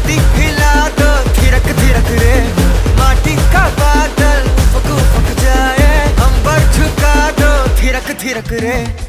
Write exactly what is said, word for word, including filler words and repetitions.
दिखला दो थिरक थिरक रे, माटी का बादल फक फक जाए, अंबर झुका दो थिरक थिरक रे।